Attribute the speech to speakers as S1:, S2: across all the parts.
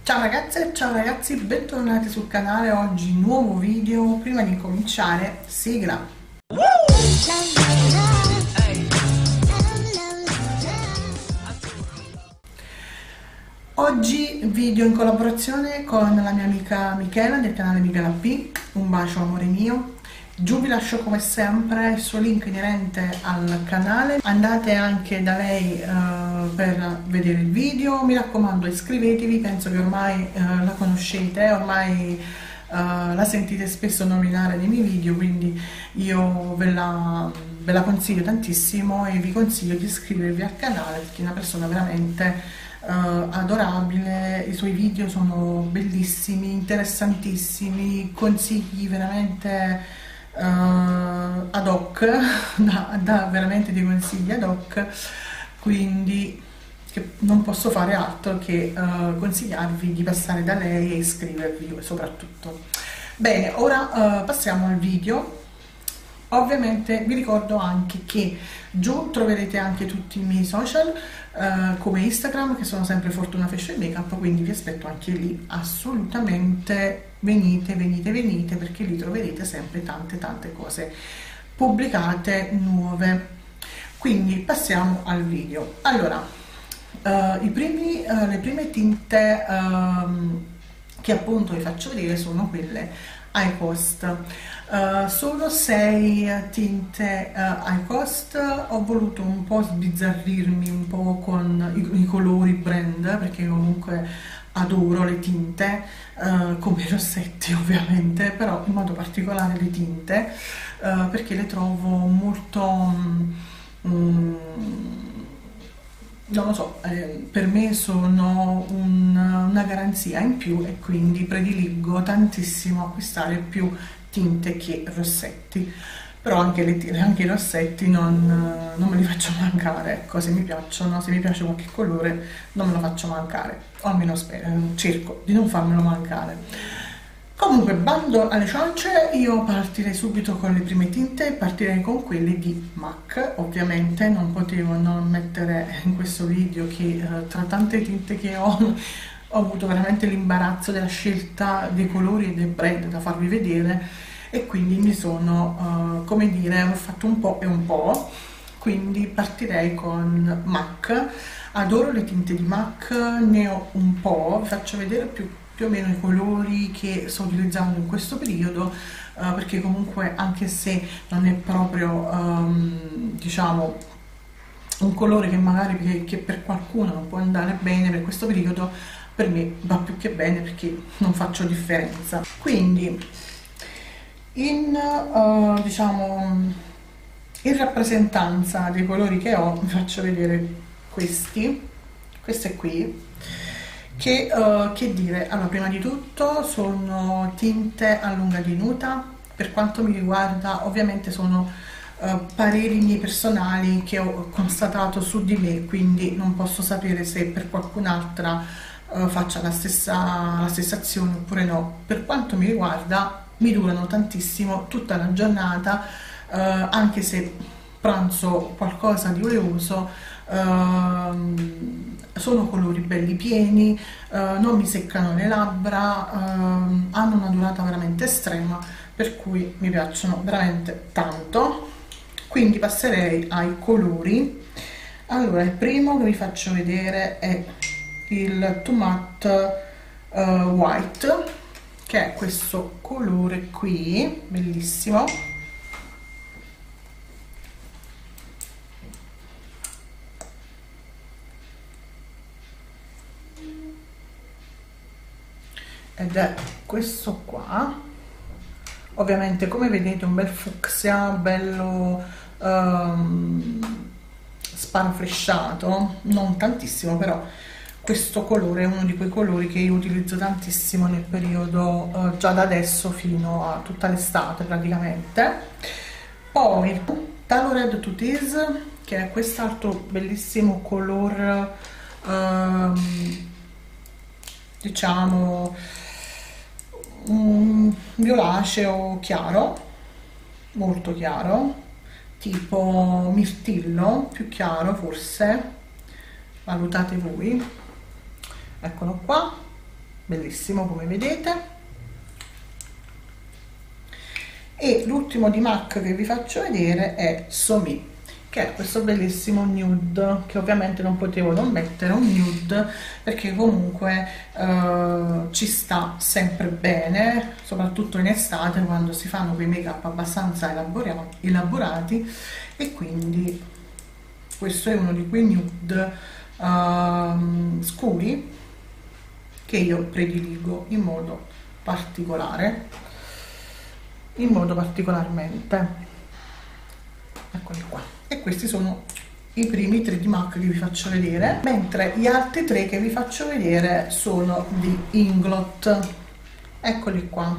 S1: Ciao ragazze, ciao ragazzi, bentornati sul canale. Oggi nuovo video. Prima di cominciare, sigla. Oggi video in collaborazione con la mia amica Michela del canale Michela P. Un bacio amore mio. Giù vi lascio come sempre il suo link inerente al canale, andate anche da lei per vedere il video. Mi raccomando, iscrivetevi, penso che ormai la conoscete, ormai la sentite spesso nominare nei miei video, quindi io ve la consiglio tantissimo e vi consiglio di iscrivervi al canale perché è una persona veramente adorabile. I suoi video sono bellissimi, interessantissimi, consigli veramente ad hoc, dà veramente dei consigli ad hoc, quindi che non posso fare altro che consigliarvi di passare da lei e iscrivervi soprattutto. Bene, ora passiamo al video. Ovviamente vi ricordo anche che giù troverete anche tutti i miei social come Instagram, che sono sempre Fortuna Fashion Makeup, quindi vi aspetto anche lì. Assolutamente venite perché lì troverete sempre tante cose pubblicate nuove. Quindi passiamo al video. Allora, le prime tinte che appunto vi faccio vedere sono quelle high cost. Sono 6 tinte high cost. Ho voluto un po' sbizzarrirmi un po' con i colori brand, perché comunque adoro le tinte, come i rossetti ovviamente, però in modo particolare le tinte, perché le trovo molto non lo so, per me sono una garanzia in più e quindi prediligo tantissimo acquistare più tinte che rossetti. Però anche i rossetti non me li faccio mancare, ecco. Se mi piacciono, se mi piace qualche colore non me lo faccio mancare, o almeno cerco di non farmelo mancare. Comunque, bando alle ciance, io partirei subito con le prime tinte, partirei con quelle di MAC. Ovviamente non potevo non mettere in questo video che tra tante tinte che ho avuto veramente l'imbarazzo della scelta dei colori e dei brand da farvi vedere, e quindi mi sono, come dire, ho fatto un po' e un po'. Quindi partirei con MAC. Adoro le tinte di MAC, ne ho un po', vi faccio vedere più o meno i colori che sto utilizzando in questo periodo, perché comunque anche se non è proprio diciamo un colore che magari che per qualcuno non può andare bene per questo periodo, per me va più che bene perché non faccio differenza. Quindi diciamo in rappresentanza dei colori che ho vi faccio vedere queste qui, che dire. Allora, prima di tutto sono tinte a lunga dinuta. Per quanto mi riguarda, ovviamente sono pareri miei personali che ho constatato su di me, quindi non posso sapere se per qualcun'altra faccia la stessa azione oppure no. Per quanto mi riguarda mi durano tantissimo, tutta la giornata, anche se pranzo qualcosa di oleoso. Sono colori belli pieni, non mi seccano le labbra, hanno una durata veramente estrema, per cui mi piacciono veramente tanto. Quindi passerei ai colori. Allora, il primo che vi faccio vedere è il Too Matte White, che è questo colore qui, bellissimo. Ed è questo qua. Ovviamente, come vedete, un bel fucsia, bello sparafresciato, non tantissimo, però questo colore è uno di quei colori che io utilizzo tantissimo nel periodo, già da adesso fino a tutta l'estate praticamente. Poi il Talo Red to Tease, che è quest'altro bellissimo color, diciamo violaceo chiaro, molto chiaro, tipo mirtillo, più chiaro forse, valutate voi. Eccolo qua. bellissimo come vedete. E l'ultimo di MAC che vi faccio vedere è So Me, che è questo bellissimo nude, che ovviamente non potevo non mettere un nude perché comunque ci sta sempre bene, soprattutto in estate quando si fanno quei make up abbastanza elaborati, e quindi questo è uno di quei nude scuri che io prediligo in modo particolarmente. Eccoli qua. E questi sono i primi 3 di MAC che vi faccio vedere, mentre gli altri 3 che vi faccio vedere sono di Inglot. Eccoli qua.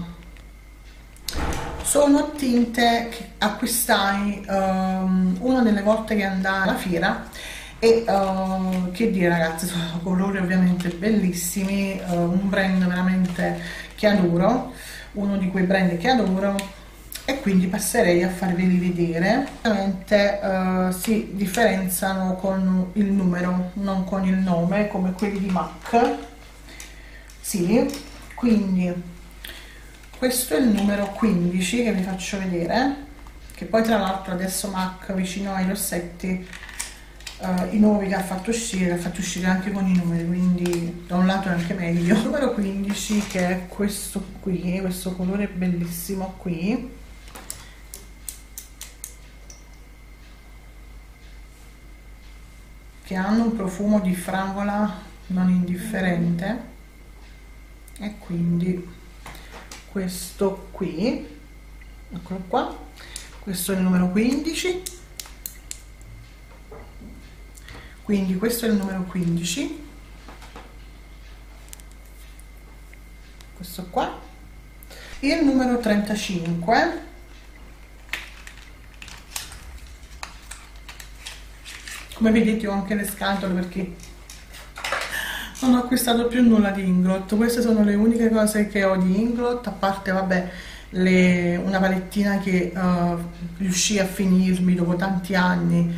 S1: Sono tinte che acquistai una delle volte che andai alla fiera, e che dire ragazzi, sono colori ovviamente bellissimi, un brand veramente che adoro, uno di quei brand che adoro, e quindi passerei a farveli vedere. Ovviamente si differenziano con il numero, non con il nome come quelli di MAC. Sì, quindi questo è il numero 15 che vi faccio vedere, che poi tra l'altro adesso MAC vicino ai rossetti i nuovi che ha fatto uscire anche con i numeri, quindi da un lato è anche meglio. Il numero 15, che è questo qui, questo colore bellissimo qui, che hanno un profumo di fragola non indifferente, e quindi questo qui, eccolo qua, questo è il numero 15. Quindi questo è il numero 15, questo qua, il numero 35, come vedete ho anche le scatole perché non ho acquistato più nulla di Inglot. Queste sono le uniche cose che ho di Inglot, a parte vabbè una palettina che riuscì a finirmi dopo tanti anni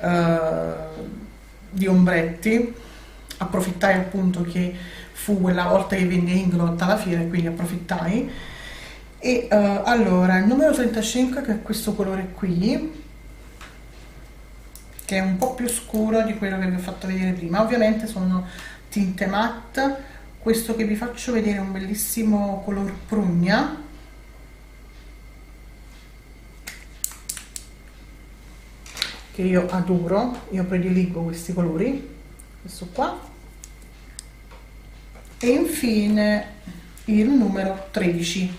S1: di ombretti. Approfittai appunto che fu quella volta che venne Inglot alla fiera e quindi approfittai. E allora il numero 35, che è questo colore qui, che è un po' più scuro di quello che vi ho fatto vedere prima. Ovviamente sono tinte matte. Questo che vi faccio vedere è un bellissimo color prugna, che io adoro, io prediligo questi colori, questo qua. E infine il numero 13,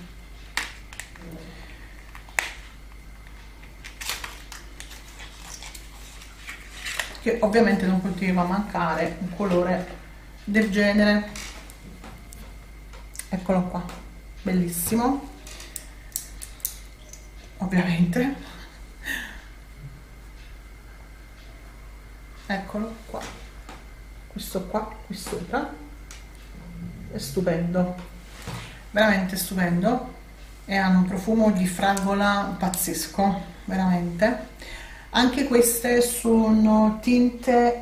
S1: che ovviamente non poteva mancare un colore del genere. Eccolo qua, bellissimo, ovviamente. Eccolo qua, questo qua qui sopra è stupendo, veramente stupendo, e hanno un profumo di fragola pazzesco, veramente. Anche queste sono tinte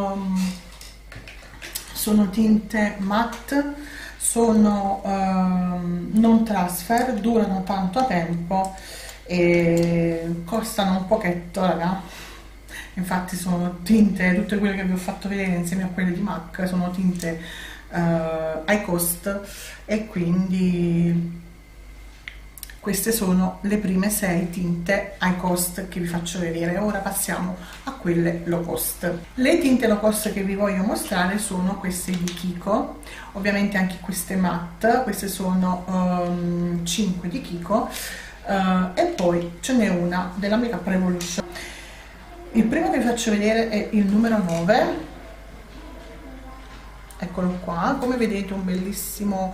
S1: matte, sono non transfer, durano tanto tempo e costano un pochetto, raga. Infatti sono tinte, tutte quelle che vi ho fatto vedere insieme a quelle di MAC sono tinte high cost, e quindi queste sono le prime 6 tinte high cost che vi faccio vedere. Ora passiamo a quelle low cost. Le tinte low cost che vi voglio mostrare sono queste di Kiko, ovviamente anche queste matte, queste sono 5 di Kiko, e poi ce n'è una della Makeup Revolution. Il primo che vi faccio vedere è il numero 9, eccolo qua, come vedete un bellissimo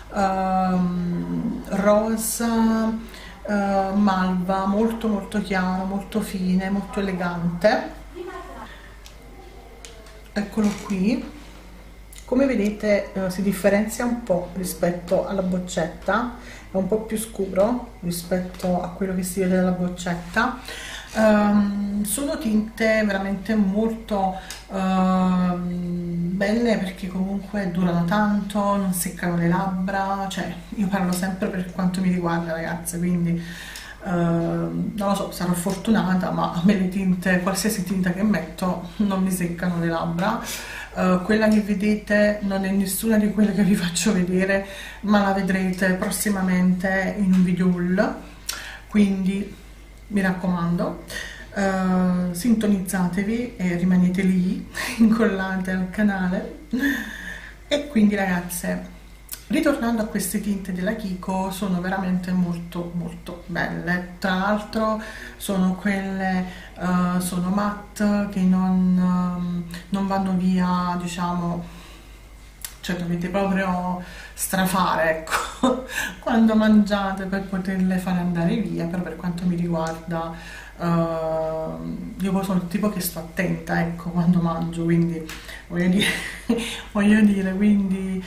S1: rosa malva, molto molto chiaro, molto fine, molto elegante. Eccolo qui, Come vedete si differenzia un po' rispetto alla boccetta, è un po' più scuro rispetto a quello che si vede dalla boccetta. Sono tinte veramente molto belle, perché comunque durano tanto, non seccano le labbra, cioè io parlo sempre per quanto mi riguarda, ragazze, quindi non lo so, sarò fortunata, ma a me le tinte, qualsiasi tinta che metto, non mi seccano le labbra. Quella che vedete non è nessuna di quelle che vi faccio vedere, ma la vedrete prossimamente in un video haul, quindi mi raccomando, sintonizzatevi e rimanete lì incollate al canale. E quindi, ragazze, ritornando a queste tinte della Kiko, sono veramente molto molto belle. Tra l'altro sono quelle, sono matte, che non vanno via, diciamo, cioè dovete proprio strafare, ecco, quando mangiate per poterle fare andare via. Però per quanto mi riguarda, io sono il tipo che sto attenta, ecco, quando mangio, quindi voglio dire, quindi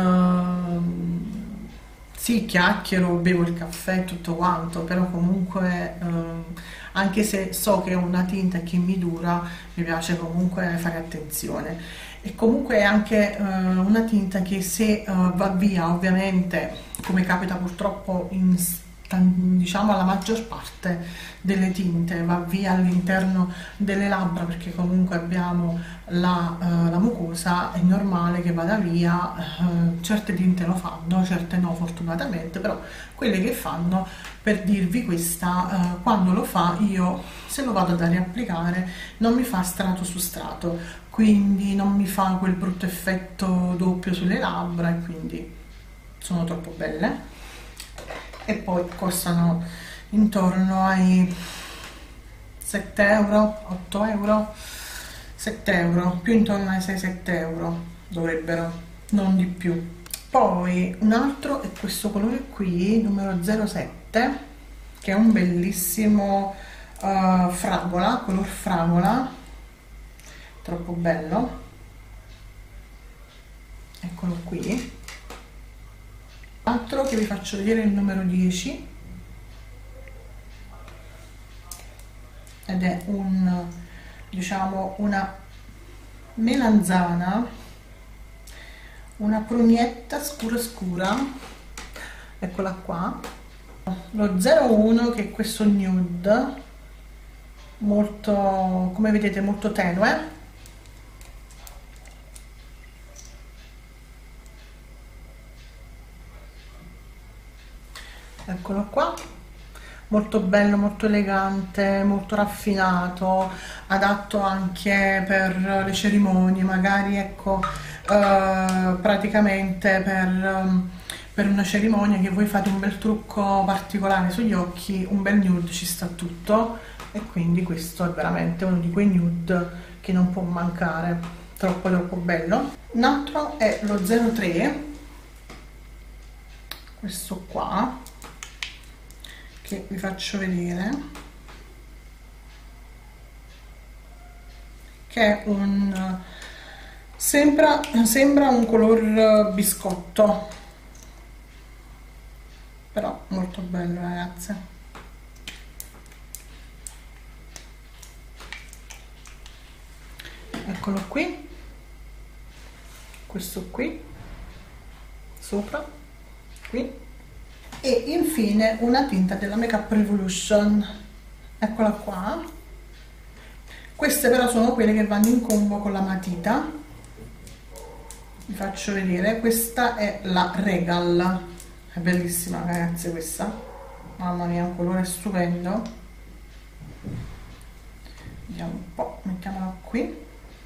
S1: sì, chiacchiero, bevo il caffè e tutto quanto, però comunque anche se so che è una tinta che mi dura, mi piace comunque fare attenzione. E comunque è anche una tinta che se va via, ovviamente, come capita purtroppo diciamo alla maggior parte delle tinte, va via all'interno delle labbra, perché comunque abbiamo la mucosa, è normale che vada via. Certe tinte lo fanno, certe no, fortunatamente, però quelle che fanno, per dirvi questa, quando lo fa, io se lo vado da riapplicare non mi fa strato su strato, quindi non mi fa quel brutto effetto doppio sulle labbra, e quindi sono troppo belle. E poi costano intorno ai 7 euro, 8 euro, 7 euro, più intorno ai 6-7 euro dovrebbero, non di più. Poi un altro è questo colore qui, numero 07, che è un bellissimo fragola, color fragola, troppo bello, eccolo qui. Altro che vi faccio vedere è il numero 10, ed è un, diciamo, una melanzana, una prugnetta scura scura, eccola qua. Lo 01, che è questo nude, molto, come vedete, molto tenue. Eccolo qua, molto bello, molto elegante, molto raffinato, adatto anche per le cerimonie, magari, ecco, praticamente per una cerimonia che voi fate un bel trucco particolare sugli occhi, un bel nude ci sta tutto. E quindi questo è veramente uno di quei nude che non può mancare, troppo troppo bello. Un altro è lo 03, questo qua, che vi faccio vedere, che è un, sembra un color biscotto, però molto bello, ragazze. Eccolo qui, questo qui sopra, qui. E infine una tinta della Makeup Revolution, eccola qua. Queste però sono quelle che vanno in combo con la matita. Vi faccio vedere, questa è la Regal, è bellissima, ragazze, questa, mamma mia, un colore stupendo. Vediamo un po', mettiamola qui,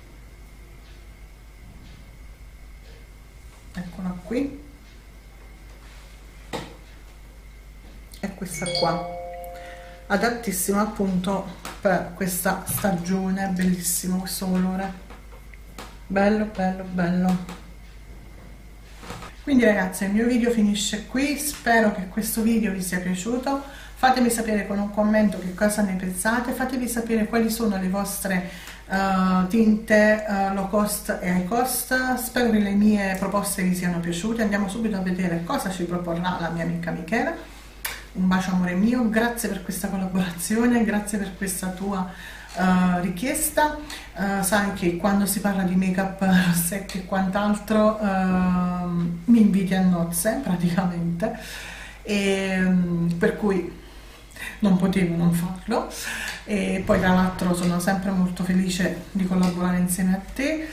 S1: eccola qui. E questa qua, adattissima appunto per questa stagione, bellissimo questo colore, bello bello bello. Quindi, ragazzi, il mio video finisce qui, spero che questo video vi sia piaciuto. Fatemi sapere con un commento che cosa ne pensate, fatemi sapere quali sono le vostre tinte low cost e high cost. Spero che le mie proposte vi siano piaciute. Andiamo subito a vedere cosa ci proporrà la mia amica Michela. Un bacio amore mio, grazie per questa collaborazione, grazie per questa tua richiesta. Sai che quando si parla di make up, rossetti e quant'altro mi inviti a nozze praticamente, e per cui non potevo non farlo. E poi tra l'altro sono sempre molto felice di collaborare insieme a te.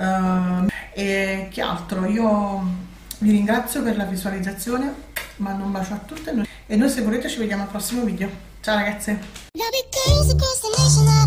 S1: E che altro, io vi ringrazio per la visualizzazione, mando un bacio a tutte e noi se volete ci vediamo al prossimo video. Ciao ragazze!